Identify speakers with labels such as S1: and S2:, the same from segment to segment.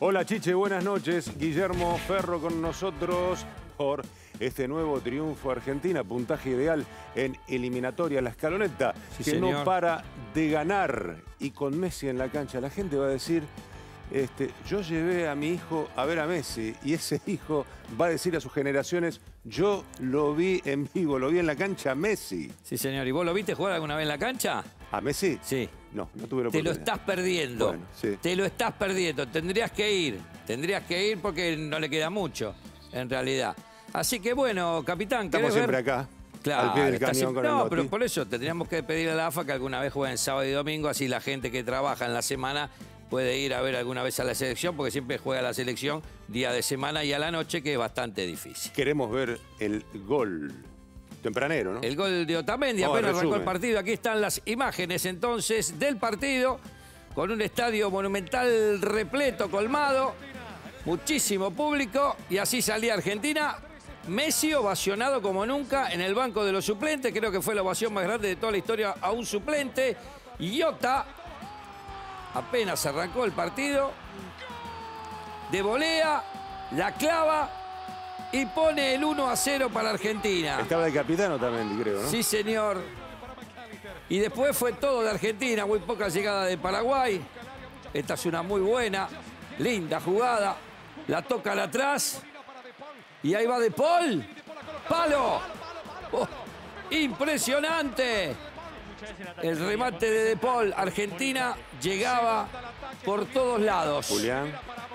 S1: Hola Chiche, buenas noches. Guillermo Ferro con nosotros por este nuevo triunfo Argentina, puntaje ideal en eliminatoria, la escaloneta,
S2: sí,
S1: que
S2: señor.
S1: no para de ganar. Y con Messi en la cancha, la gente va a decir, yo llevé a mi hijo a ver a Messi, y ese hijo va a decir a sus generaciones, yo lo vi en vivo, lo vi en la cancha a Messi.
S2: Sí, señor. ¿Y vos lo viste jugar alguna vez en la cancha?
S1: ¿A Messi?
S2: Sí.
S1: No, no tuve la
S2: Te
S1: oportunidad.
S2: lo estás perdiendo.
S1: Bueno, sí.
S2: Te lo estás perdiendo. Tendrías que ir porque no le queda mucho, en realidad. Así que bueno, capitán,
S1: Estamos siempre acá,
S2: Claro,
S1: al pie del
S2: está
S1: cañón
S2: siempre...
S1: con el
S2: No,
S1: Noti.
S2: pero por eso tendríamos que pedirle a la AFA que alguna vez juegue en sábado y domingo, así la gente que trabaja en la semana puede ir a ver alguna vez a la selección, porque siempre juega la selección día de semana y a la noche, que es bastante difícil.
S1: Queremos ver el gol tempranero, ¿no?
S2: El gol de Otamendi,
S1: Vamos al
S2: apenas arrancó el
S1: resumen.
S2: partido. Aquí están las imágenes entonces del partido, con un estadio monumental repleto, colmado, muchísimo público, y así salía Argentina. Messi ovacionado como nunca en el banco de los suplentes, creo que fue la ovación más grande de toda la historia a un suplente. Y Jota, apenas arrancó el partido, de volea, la clava y pone el 1-0 para Argentina.
S1: Estaba de capitano también, creo, ¿no?
S2: Sí, señor. Y después fue todo de Argentina, muy poca llegada de Paraguay. Esta es una muy buena, linda jugada. La tocan atrás. Y ahí va De Paul. ¡Palo! Oh, ¡impresionante! El remate de Paul. Argentina llegaba por todos lados.
S1: Julián.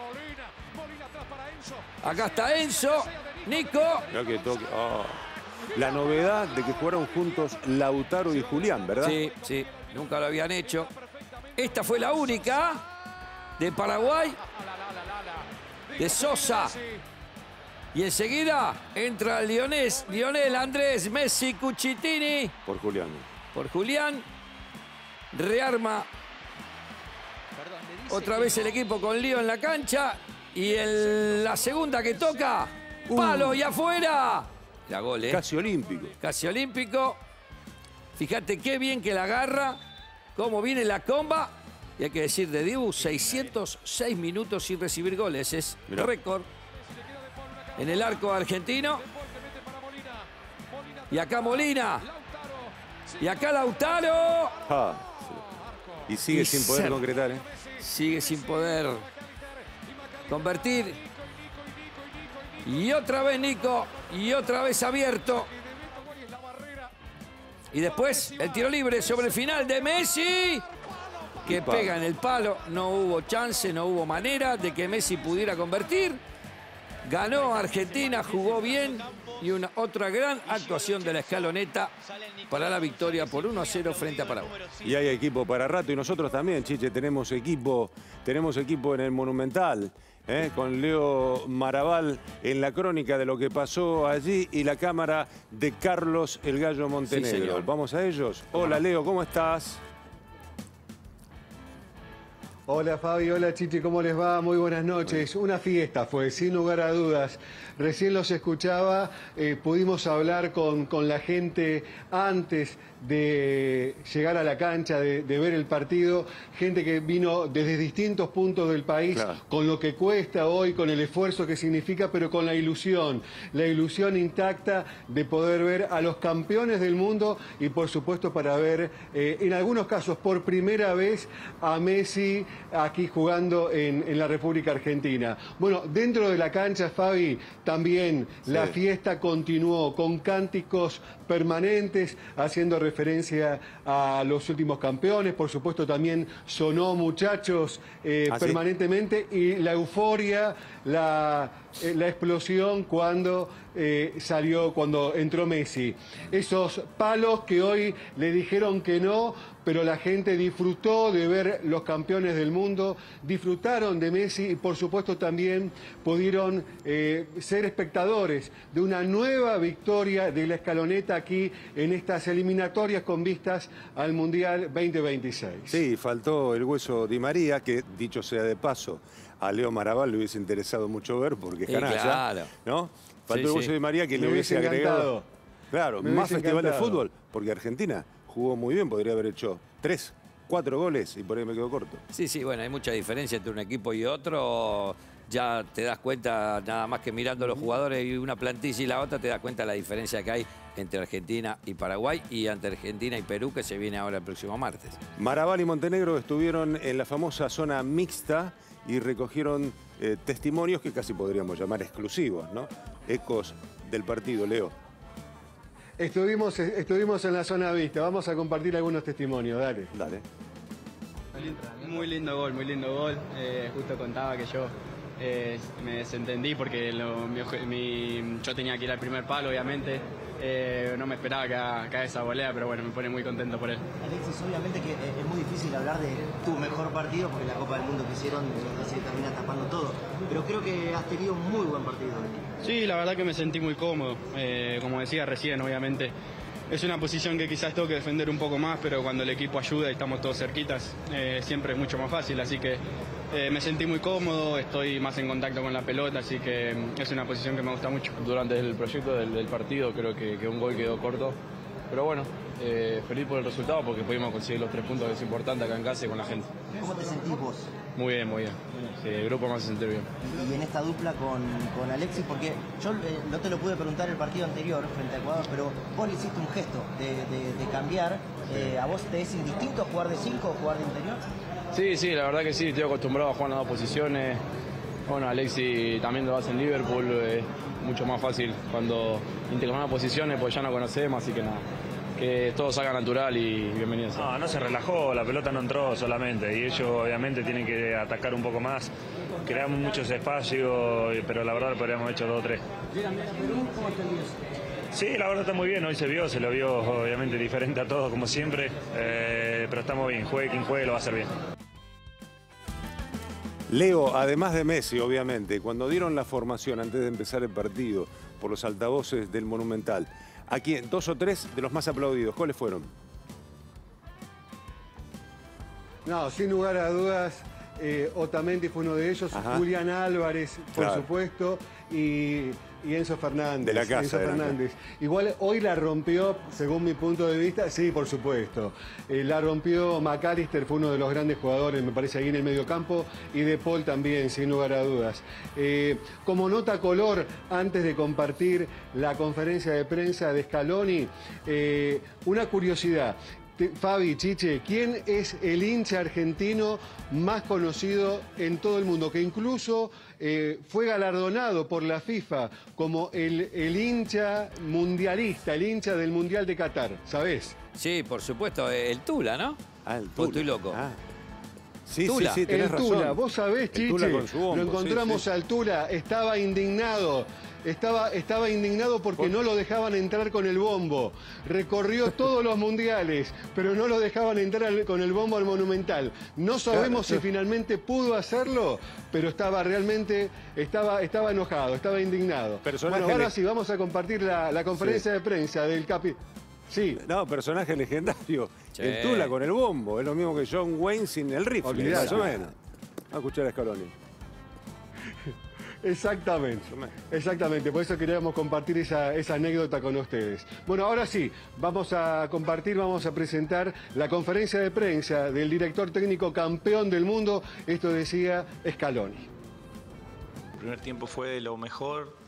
S2: Acá está Enzo. Nico.
S1: Mirá que toque. Oh. La novedad de que jugaron juntos Lautaro y Julián, ¿verdad?
S2: Sí, sí, nunca lo habían hecho. Esta fue la única de Paraguay, de Sosa. Y enseguida entra Lionel Andrés Messi Cucitini
S1: Por Julián.
S2: por Julián. Rearma otra vez el equipo con Lío en la cancha. Y la segunda que toca, palo y afuera. La gol, ¿eh?
S1: Casi olímpico.
S2: Casi olímpico. Fíjate qué bien que la agarra, cómo viene la comba. Y hay que decir de Dibu, 606 minutos sin recibir goles. Es
S1: Mirá.
S2: récord en el arco argentino. Y acá Molina. Y acá Lautaro.
S1: Ah, sí. Y sigue
S2: Y
S1: sin poder
S2: cerca.
S1: concretar, ¿eh?
S2: Sigue sin poder convertir. Y otra vez Nico. Y otra vez abierto. Y después el tiro libre sobre el final de Messi, que
S1: Palo.
S2: pega en el palo. No hubo chance, no hubo manera de que Messi pudiera convertir. Ganó Argentina, jugó bien. Y otra gran actuación de la escaloneta para la victoria por 1-0 frente a Paraguay.
S1: Y hay equipo para rato. Y nosotros también, Chiche, tenemos equipo en el Monumental. Con Leo Maraval en la crónica de lo que pasó allí y la cámara de Carlos El Gallo Montenegro.
S2: señor.
S1: Vamos a ellos. Hola Leo, ¿cómo estás?
S3: Hola Fabi, hola Chichi, ¿cómo les va? Muy buenas noches. Una fiesta fue, sin lugar a dudas. Recién los escuchaba, pudimos hablar con la gente antes de llegar a la cancha, de ver el partido. Gente que vino desde distintos puntos del país,
S1: Claro.
S3: con lo que cuesta hoy, con el esfuerzo que significa, pero con la ilusión intacta de poder ver a los campeones del mundo y por supuesto para ver, en algunos casos por primera vez, a Messi aquí jugando en la República Argentina. Bueno, dentro de la cancha, Fabi, también la fiesta continuó con cánticos permanentes, haciendo referencia a los últimos campeones. Por supuesto también sonó Muchachos permanentemente, y la euforia, la explosión cuando cuando entró Messi. Esos palos que hoy le dijeron que no, pero la gente disfrutó de ver los campeones del mundo, disfrutaron de Messi y por supuesto también pudieron ser espectadores de una nueva victoria de la escaloneta aquí en estas eliminatorias con vistas al Mundial 2026.
S1: Sí, faltó el hueso Di María, que dicho sea de paso, a Leo Maraval le hubiese interesado mucho ver porque es
S2: Sí,
S1: canalla,
S2: claro.
S1: ¿no? Faltó
S2: Sí,
S1: el hueso
S2: sí.
S1: Di María que
S3: Me
S1: le hubiese
S3: hubiese
S1: agregado.
S3: encantado.
S1: Claro,
S3: Me
S1: más
S3: hubiese
S1: festival de
S3: encantado.
S1: fútbol, porque Argentina jugó muy bien, podría haber hecho 3 4 goles y por ahí me quedo corto.
S2: Sí, sí, bueno, hay mucha diferencia entre un equipo y otro. Ya te das cuenta, nada más que mirando los jugadores y una plantilla y la otra, te das cuenta de la diferencia que hay entre Argentina y Paraguay y entre Argentina y Perú, que se viene ahora el próximo martes.
S1: Marabal y Montenegro estuvieron en la famosa zona mixta y recogieron testimonios que casi podríamos llamar exclusivos, ¿no? Ecos del partido, Leo.
S3: Estuvimos en la zona vista. Vamos a compartir algunos testimonios. Dale.
S1: Dale.
S4: Muy lindo gol, muy lindo gol. Justo contaba que yo me desentendí porque yo tenía que ir al primer palo, obviamente. No me esperaba que haga esa volea, pero bueno, me pone muy contento por él.
S5: Alexis, obviamente que es muy difícil hablar de tu mejor partido porque la Copa del Mundo que hicieron se termina tapando todo, pero creo que has tenido un muy buen partido.
S4: Sí, la verdad que me sentí muy cómodo. Como decía recién, obviamente es una posición que quizás tengo que defender un poco más, pero cuando el equipo ayuda y estamos todos cerquitas, siempre es mucho más fácil, así que me sentí muy cómodo, estoy más en contacto con la pelota, así que es una posición que me gusta mucho.
S6: Durante el proyecto del partido creo que un gol quedó corto, pero bueno, feliz por el resultado porque pudimos conseguir los 3 puntos que es importante acá en casa y con la gente.
S5: ¿Cómo te sentís vos?
S6: Muy bien, muy bien. Sí, el grupo me hace sentir bien.
S5: Y en esta dupla con Alexis, porque yo no te lo pude preguntar el partido anterior frente a Ecuador, pero vos le hiciste un gesto de cambiar. ¿A vos te es indistinto jugar de 5 o jugar de interior?
S6: Sí, la verdad que sí, estoy acostumbrado a jugar en las 2 posiciones. Bueno, Alexis también lo hace en Liverpool, es mucho más fácil cuando intercambiamos posiciones, pues ya no conocemos, así que nada. Que todo salga natural y bienvenido.
S7: No se relajó, la pelota no entró solamente y ellos obviamente tienen que atacar un poco más. Creamos muchos espacios, pero la verdad podríamos haber hecho 2 o 3. Sí, la verdad está muy bien, hoy se lo vio obviamente diferente a todos como siempre, pero estamos bien, juegue quien juegue lo va a hacer bien.
S1: Leo, además de Messi, obviamente, cuando dieron la formación antes de empezar el partido por los altavoces del Monumental, aquí 2 o 3 de los más aplaudidos, ¿cuáles fueron?
S3: No, sin lugar a dudas, Otamendi fue uno de ellos,
S1: Ajá.
S3: Julián Álvarez, por
S1: Claro.
S3: supuesto, y Enzo Fernández.
S1: De la casa,
S3: Enzo
S1: de la
S3: Fernández. Igual hoy la rompió, según mi punto de vista, sí, por supuesto. La rompió McAllister, fue uno de los grandes jugadores, me parece, ahí en el mediocampo, y De Paul también, sin lugar a dudas. Como nota color, antes de compartir la conferencia de prensa de Scaloni, una curiosidad. Fabi, Chiche, ¿quién es el hincha argentino más conocido en todo el mundo? Que incluso fue galardonado por la FIFA como el hincha mundialista, el hincha del Mundial de Qatar, ¿sabés?
S2: Sí, por supuesto, el Tula, ¿no?
S1: Ah, el
S2: ¿O
S1: Tula.
S2: estoy loco?
S1: Ah. Sí,
S2: Tula.
S1: sí, tenés
S3: El Tula,
S1: razón.
S3: vos sabés,
S1: El
S3: Chiche,
S1: Tula con su bombo,
S3: lo encontramos
S1: sí, sí.
S3: al Tula, estaba indignado. Estaba indignado porque no lo dejaban entrar con el bombo. Recorrió todos los mundiales, pero no lo dejaban entrar con el bombo al Monumental. No sabemos si finalmente pudo hacerlo, pero estaba enojado, estaba indignado.
S1: Personaje
S3: Bueno, ahora
S1: le-
S3: sí, vamos a compartir la conferencia de prensa del capi... Sí,
S1: No, personaje legendario.
S2: Sí.
S1: El Tula con el bombo. Es lo mismo que John Wayne sin el rifle.
S3: Olvidate.
S1: Más o menos. Vamos a escuchar a Scaloni.
S3: exactamente, por eso queríamos compartir esa anécdota con ustedes. Bueno, ahora sí, vamos a presentar la conferencia de prensa del director técnico campeón del mundo, esto decía Scaloni.
S8: El primer tiempo fue de lo mejor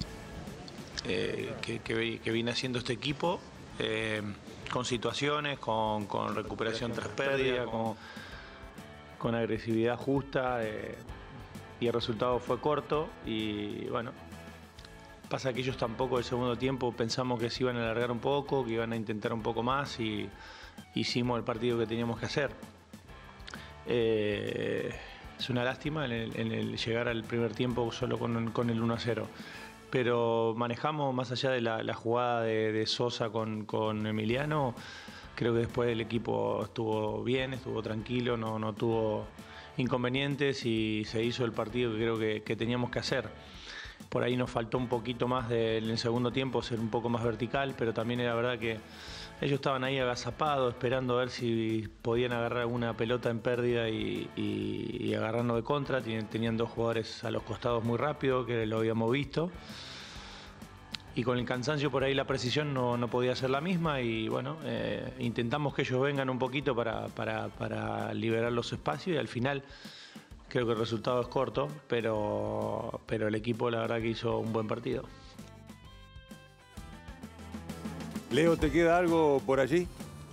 S8: que viene haciendo este equipo, con situaciones, con recuperación tras pérdida, con agresividad justa, y el resultado fue corto y bueno, pasa que ellos tampoco el segundo tiempo pensamos que se iban a alargar un poco, que iban a intentar un poco más y hicimos el partido que teníamos que hacer. Es una lástima en el llegar al primer tiempo solo con el 1-0. Pero manejamos más allá de la jugada de Sosa con Emiliano. Creo que después el equipo estuvo bien, estuvo tranquilo, no tuvo inconvenientes y se hizo el partido que creo que teníamos que hacer. Por ahí nos faltó un poquito más en el segundo tiempo ser un poco más vertical, pero también era verdad que ellos estaban ahí agazapados, esperando a ver si podían agarrar alguna pelota en pérdida y agarrarnos de contra. Tenían 2 jugadores a los costados muy rápido, que lo habíamos visto. y con el cansancio por ahí la precisión no podía ser la misma y bueno, intentamos que ellos vengan un poquito para liberar los espacios y al final creo que el resultado es corto, pero el equipo la verdad que hizo un buen partido.
S1: Leo, ¿te queda algo por allí?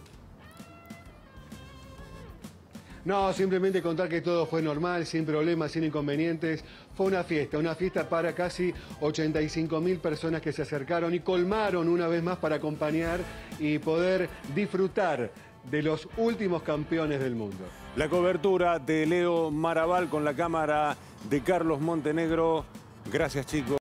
S3: No, simplemente contar que todo fue normal, sin problemas, sin inconvenientes. Fue una fiesta para casi 85.000 personas que se acercaron y colmaron una vez más para acompañar y poder disfrutar de los últimos campeones del mundo.
S1: La cobertura de Leo Maraval con la cámara de Carlos Montenegro. Gracias, chicos.